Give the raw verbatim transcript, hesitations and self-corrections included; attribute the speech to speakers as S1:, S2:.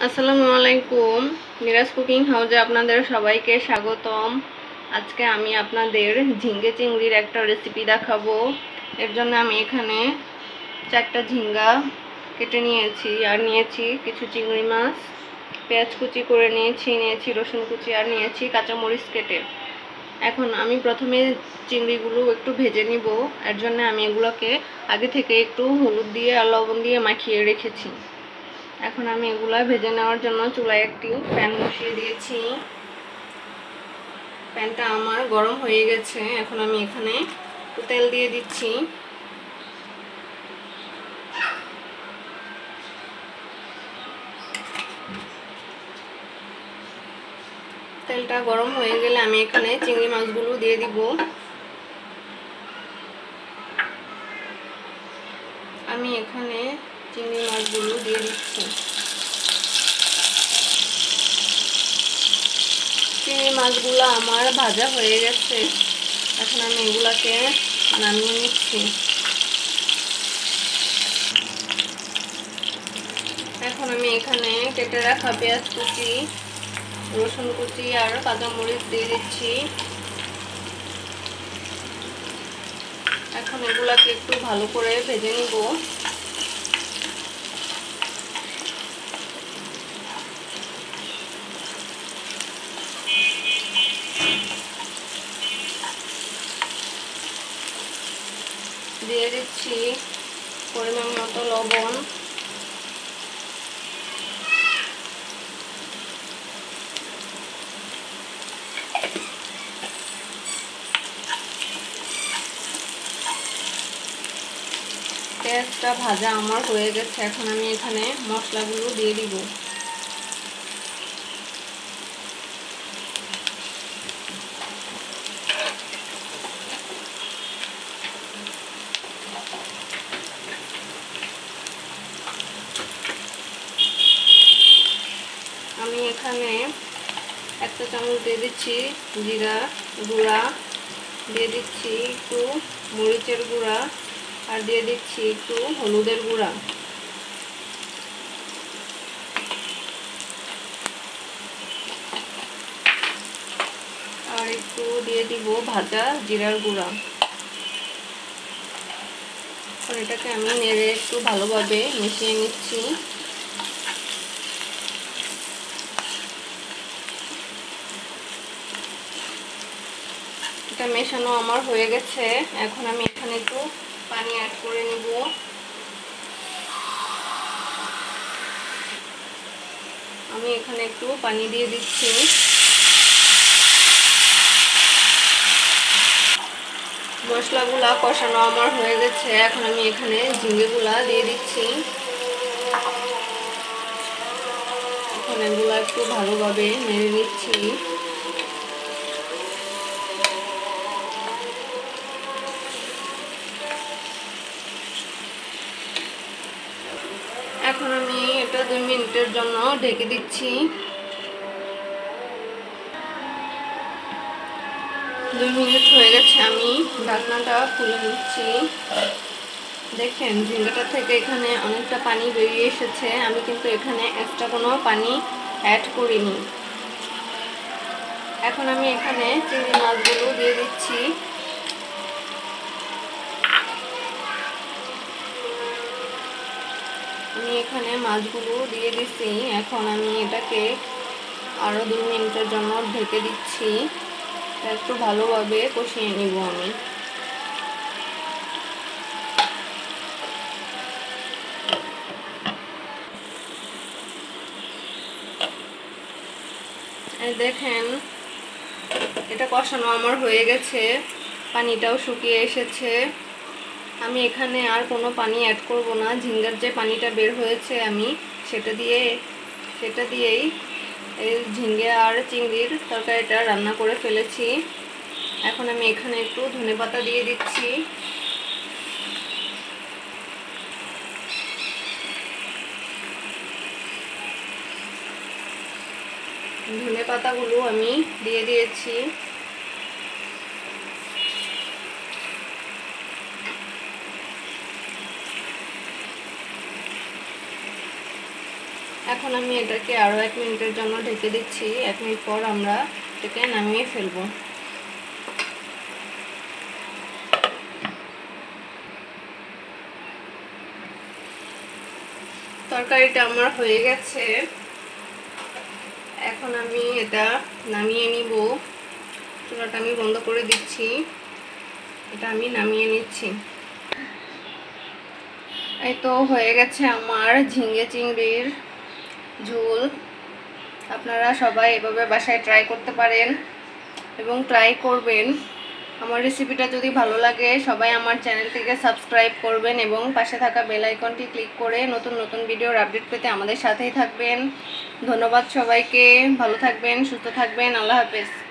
S1: আসসালামু আলাইকুম। মিরাজ কুকিং হাউসে আপনাদের সবাইকে স্বাগতম। আজকে আমি আপনাদের ঝিঙ্গে চিংড়ির একটা রেসিপি দেখাবো। এর জন্য আমি এখানে চারটা ঝিঙ্গা কেটে নিয়েছি, আর নিয়েছি কিছু চিংড়ি মাছ, পেঁয়াজ কুচি করে নিয়েছি, নিয়েছি রসুন কুচি, আর নিয়েছি কাঁচামরিচ কেটে। এখন আমি প্রথমে চিংড়িগুলো একটু ভেজে নিব। এর জন্য আমি এগুলোকে আগে থেকে একটু হলুদ দিয়ে আর লবণ দিয়ে মাখিয়ে রেখেছি। এখন আমি এগুলা ভেজে নেওয়ার জন্য চুলায় একটি প্যান বসিয়ে দিয়েছি। প্যানটা আমার গরম হয়ে গেছে। এখন আমি এখানে তেল দিয়ে দিচ্ছি। তেলটা গরম হয়ে গেলে আমি এখানে চিংড়ি মাছগুলো দিয়ে দিব। আমি এখানে চিংড়ি মাছগুলো দিয়ে দিচ্ছি। চিংড়ি মাছগুলো আমার ভাজা হয়ে গেছে। এখন আমি এগুলাকে নামিয়ে নিচ্ছি। এখন আমি এখানে কেটে রাখা পেঁয়াজ কুচি, রসুন কুচি আর কাঁচামরিচ দিয়ে দিচ্ছি। এখন এগুলাকে একটু ভালো করে ভেজে নিব। দিয়ে দিচ্ছি পরিমাণ মতো লবণ, পেঁয়াজটা ভাজা আমার হয়ে গেছে। এখন আমি এখানে মশলাগুলো দিয়ে দিব। আমি এখানে একটা চামচ দিয়ে দিচ্ছি জিরা গুঁড়া, দিয়ে দিচ্ছি একটু মরিচের গুঁড়া, আর দিয়ে দিচ্ছি একটু হলুদের গুঁড়া। আর একটু দিয়ে দিব ভাজা জিরার গুঁড়া। আর এটাকে আমি নেড়ে একটু ভালোভাবে মিশিয়ে নিচ্ছি। এটা মেশানো আমার হয়ে গেছে। এখন আমি এখানে একটু পানি অ্যাড করে নিব। আমি এখানে একটু পানি দিয়ে দিচ্ছি। মশলাগুলা কষানো আমার হয়ে গেছে। এখন আমি এখানে ঝিঙ্গেগুলা দিয়ে দিচ্ছি। এখন এগুলা একটু ভালোভাবে নেড়ে নিচ্ছি। এখন আমি এটা দুই মিনিটের জন্য ঢেকে দিচ্ছি। দুই মিনিট হয়ে গেছে। আমি ঢাকনাটা খুলে নিচ্ছি। দেখেন ঝিঙ্গাটা থেকে এখানে অনেকটা পানি বেরিয়ে এসেছে। আমি কিন্তু এখানে এক্সট্রা কোনো পানি অ্যাড করিনি। এখন আমি এখানে চিংড়ি মাছগুলো দিয়ে দিচ্ছি। আমি এখানে মাছগুলো দিয়ে দিচ্ছি। এখন আমি এটাকে আরও দুই মিনিটের জন্য ঢেকে দিচ্ছি। একটু ভালোভাবে কষিয়ে নিব আমি। দেখেন এটা কষানো আমার হয়ে গেছে, পানিটাও শুকিয়ে এসেছে। আমি এখানে আর কোনো পানি অ্যাড করব না। ঝিঙ্গার যে পানিটা বের হয়েছে আমি সেটা দিয়ে সেটা দিয়েই এই ঝিঙ্গে আর চিংড়ির তরকারিটা রান্না করে ফেলেছি। এখন আমি এখানে একটু ধনেপাতা দিয়ে দিচ্ছি। ধনেপাতাগুলো আমি দিয়ে দিয়েছি। এখন আমি এটাকে আরও এক মিনিটের জন্য ঢেকে দিচ্ছি। এক মিনিট পর আমরা এটাকে নামিয়ে ফেলবো। তরকারিটা আমার হয়ে গেছে, এখন আমি এটা নামিয়ে নিব। চুলাটা আমি বন্ধ করে দিচ্ছি, এটা আমি নামিয়ে নিচ্ছি। এই তো হয়ে গেছে আমার ঝিঙে চিংড়ির ঝোল। আপনারা সবাই এভাবে বাসায় ট্রাই করতে পারেন এবং ট্রাই করবেন। আমার রেসিপিটা যদি ভালো লাগে সবাই আমার চ্যানেলটিকে সাবস্ক্রাইব করবেন এবং পাশে থাকা বেল আইকনটি ক্লিক করে নতুন নতুন ভিডিওর আপডেট পেতে আমাদের সাথেই থাকবেন। ধন্যবাদ সবাইকে, ভালো থাকবেন, সুস্থ থাকবেন, আল্লাহ হাফেজ।